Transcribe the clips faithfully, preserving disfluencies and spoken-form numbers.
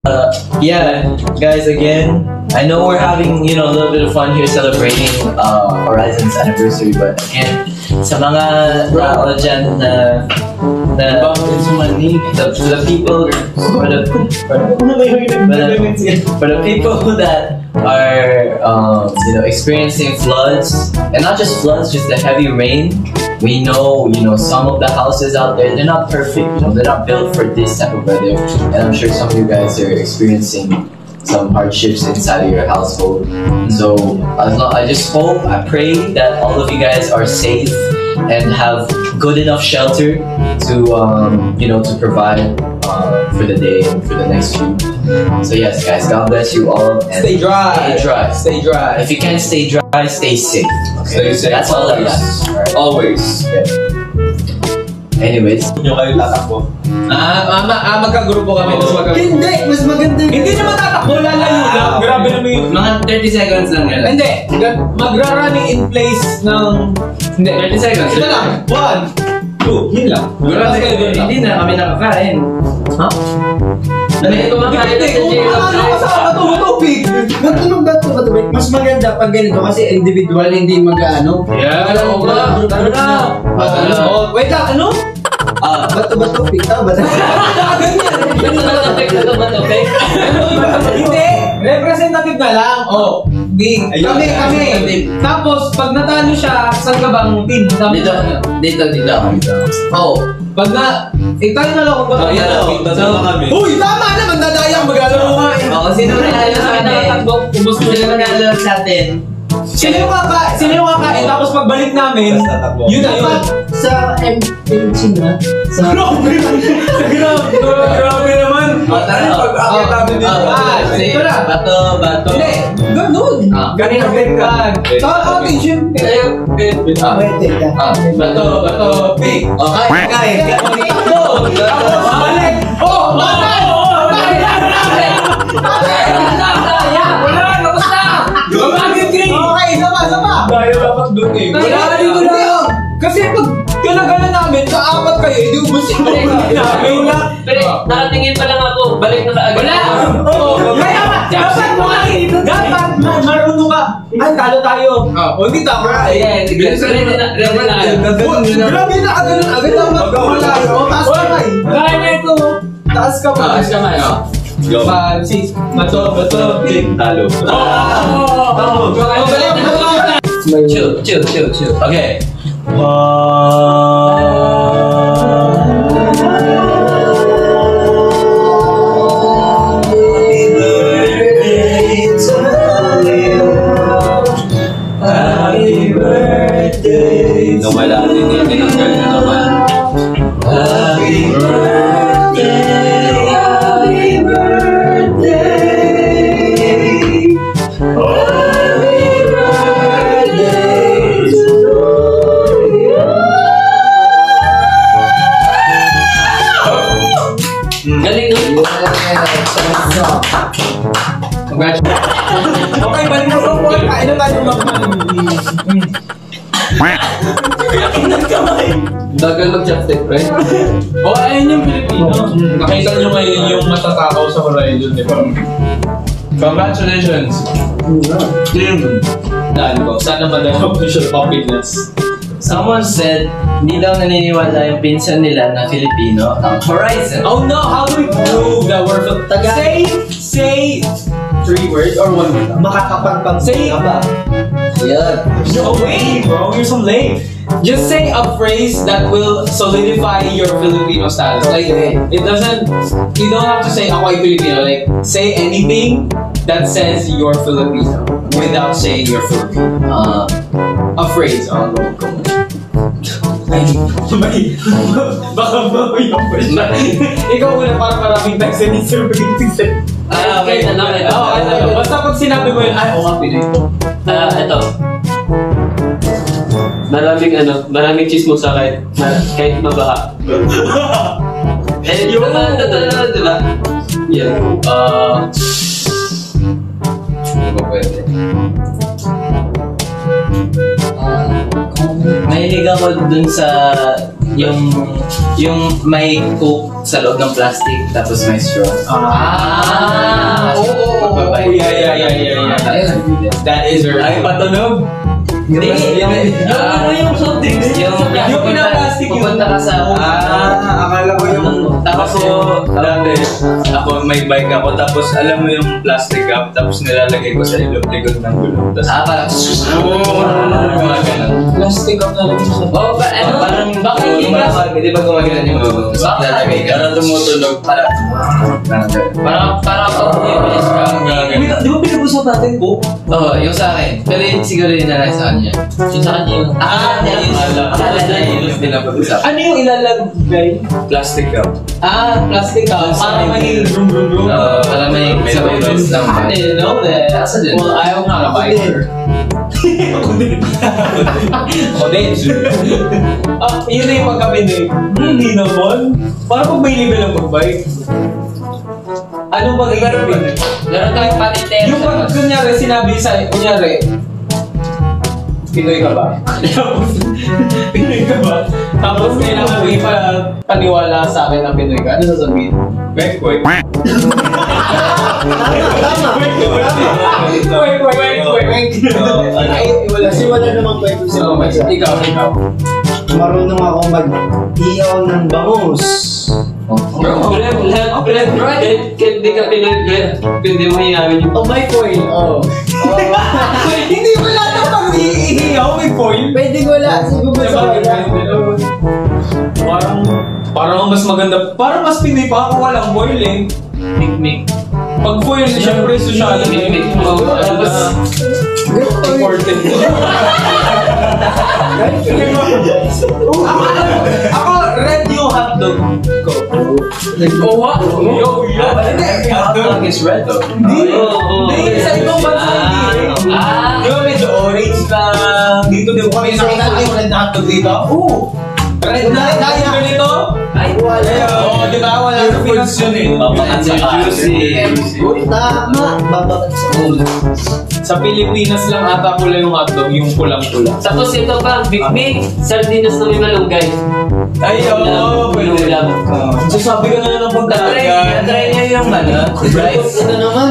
Uh, yeah, guys, again, I know we're having, you know, a little bit of fun here celebrating uh, Horizon's anniversary, but again, sa mga tao dyan na, na the, the people, for the, for the, for the people that are, um, you know, experiencing floods, and not just floods, just the heavy rain. We know, you know, some of the houses out there, they're not perfect, you know, they're not built for this type of weather. And I'm sure some of you guys are experiencing some hardships inside of your household. So as long, I just hope, I pray that all of you guys are safe and have good enough shelter to, um, you know, to provide uh, for the day and for the next few. So yes, guys, God bless you all. And stay dry. Stay dry. Stay dry. If you can't stay dry, stay safe. Stay Okay? safe. That's all I got. Right. Always. Yeah. Anyways. Yung kayo tatakbo. Ah, ah, ah magkagrupo kami. Oh. Magkagrupo. Hindi, mas maganda. Hindi naman tatakbo, lalayo lang. Grabe naman yung... Mga thirty seconds lang yan. Hindi, magra-running in place ng... Hindi, thirty seconds. Ito lang. One, two, yun lang. Hindi na kami nakakain. Ha? Ano ito kumakain na sa jail? Ano kasama ito? Matubig! Matulog ba ito? Matubig? Mas maganda pag ganito kasi individual, hindi mag-ano. Yeah, alam mo ba? Tara na! Oh, wait lang, ano? Ah, bato-bato, pita, bato. Ganyan na lang ito ba ito, okay? Hindi! Representative na lang. Oh, di. Kami, kami. Tapos, pag natalo siya, saan ka bang team? Dito, dito, dito. Oo. Pag na, italo na lang kung ba? Ayan o, tatalo kami. Uy, tama naman, dadayang maglalaro nga eh. Oo, sino nanalo sa atin? Ubus mo Sino nanalo sa atin? Sino yung kakain? Sino yung kakain? Tapos pagbalik namin, yun na yun. Sa M C na? Sa... Grabe! Grabe! Grabe naman! Tara, pag-akit namin dito. Ah, ito na. Bato, bato. Hindi, ganun. Kanina pwede ka. Sa atin, syempre. Pwede ka. Bato, bato, pig. Okay, okay. Takbo! Tapos balik! Oh! Balik! Balik! Okay, isa pa, isa pa! Tayo dapat dun eh. Wala ka dito na! Kasi pag kinagala namin, kaapat kayo, hindi ubusin mo namin na. Pero nakatingin pa lang ako, balik na kaagad. Wala! Oo! Kaya dapat mo nga dapat marunong ka. Ay, talo tayo. O, hindi tama. Ayan, ready na, ready na kayo. Grabe na, agad agad dapat wala. O, taas kamay. Kaya na ito. Taas kamay. Taas kamay, o. Five, six, bato, bato, big. Talo. Oh! Chill, chill, chill, chill. Okay. Happy birthday. Nawala din eh. Tinanggal na naman. Happy birthday. Happy birthday. Happy birthday to you. Galing no? Congratulations. Okay, balik mo sa buwan. Kain na tayo Dagal mag-chopstick, right? O, ayun yung Pilipino. Nakita nyo ngayon yung matatakaw sa Horizon, di ba? Congratulations! Team! Daan ko. Sana madalawag ko siya happiness. Someone said, hindi daw naniniwala yung pinsan nila na Filipino ang Horizon. Oh no! How do we prove that we're from... Say, say... Three words or one word? Makakapagpang Say... Yeah. No way, bro! You're so lame! Just say a phrase that will solidify your Filipino status. Like, it doesn't... You don't have to say, ako ay Filipino. Like, say anything that says you're Filipino without saying you're Filipino. Uh, A phrase. Oh, go, go. Ay, may... Baka mo yung question. Ikaw muna para maraming text and answer. Ah, okay, ano, okay. Oo, ano, basta pag sinabi mo yun, ay, oo nga, Pinoy. Ah, ito. Maraming ano, maraming chismosa kahit, kahit mabaha. Eh, Yo! totoo, totoo, di ba? Yan. uh, ano ba pwede? Uh, mahilig ako dun sa yung yung may coke sa loob ng plastic tapos may straw. Ah! That is very Ay, patunog. Hindi, yung, yung ano yung soft drinks? Yung, Yung pinaplastic yun. Pupunta ka sa... Ah, akala ko yung... Tapos Ako, dati, ako may bike ako, tapos alam mo yung plastic cup, tapos nilalagay ko sa ilog, likod ng gulong. Tapos, Ah, parang... mga ganun. plastic up na lagi sa Oh, ba, ano? Parang Bakit hindi ka? Di ba gumagana yung Bakit? lalagay ka? Parang tumutunog, parang... Parang ganun. Parang, parang pag bumibilis ka. Mga ganun. Di ba pinag-usap natin po? Oo, yung sa akin. Pero yun siguro yun na lang sa kanya. Yung sa kanya yung... Ah, niya yun. Akala niya yun yung pinapag-usap. Ano yung ilalagay? Plastic cup. Ah, plastic cup. Para maging brum brum brum. Oo, para may sa may best lang ba? I didn't know that. Asa din? Well, I am not a biker. Ako din. Ako din. Ah, yun na yung pagkapinig. Hindi naman. Parang pag may level ang mag-bike. Ano ba gagawin? Meron tayong panitero. Yung pag kunyari sinabi sa, kunyari, Pinoy ka ba? Pinoy ka ba? Tapos kailangan mo ipa paniwala sa akin na Pinoy ka. Ano sasabihin? Wait, wait. Wait, wait, wait, wait, wait. Ay, wala. Kasi wala namang kwento si Oh, Mama. ikaw, ikaw. Marunong ako mag-iyaw ng bangus. Bro, Brad, Brad, Brad, kahit kahit di ka Pinoy, Brad, pwede mo hiyawin yung... Oh, may foil. Oh. Hindi wala na pag iihaw, may foil. Pwede wala. Siguro sa wala. Parang, parang ang mas maganda, parang mas Pinoy pa ako walang foil eh. Mikmik. Pag foil, syempre social. Mikmik mo. Tapos, important. ako, ako, red yung hotdog ko. Oh, what? Yo, yo. Hindi, hotdog is red though. Hindi. Oo. Hindi, sa ibang bansa hindi eh. Ah. Di ba medyo orange lang? Dito din kami nakita yung red hotdog dito. Oo. Red na red tayo ganito. Ay, Wala. Oo, di ba? Wala sa Pinas yun eh. Babakan sa Juicy. Tama. Babakat sa ulo. Sa Pilipinas lang ata pula yung hotdog, yung pulang-pula. Tapos ito pa, Mikmik, sardinas na may malunggay. Ay, oo, pwede. Ulam. So sabi ko na lang ng Try, pagkakas. try niya yung ano, rice. Ano naman?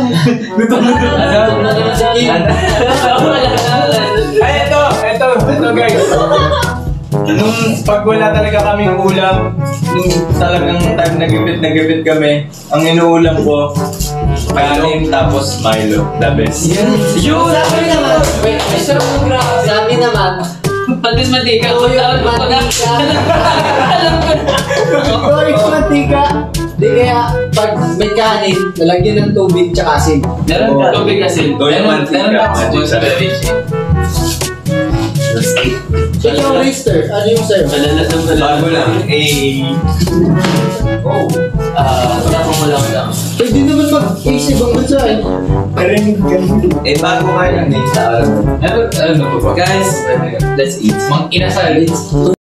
Ay, ito, ito, ito guys. Nung pag wala talaga kaming ulam, nung talagang time nagipit nagipit kami, ang inuulam ko, kanin tapos Milo, the best. Yun! Sabi naman. Wait, may sarap ng grabe. Sabi naman. Patis mantika. Oo, yung Alam ko na. mantika. Alam ko na. Ikaw yung mantika. Di kaya pag may kanin, lalagyan ng tubig tsaka asin. Meron ka. Tubig kasi. Ito yung Meron meron mantika. ka spoon sa beverage. So yung Rister, ano yung sa'yo? Malalas ng Bago malalas. lang, eh, Oh. Ah, wala akong wala akong lang. Pwede naman mag-isip ang bansa eh. eh bago nga lang eh. Ano, ano po ba? Guys, let's eat. Mang inasal.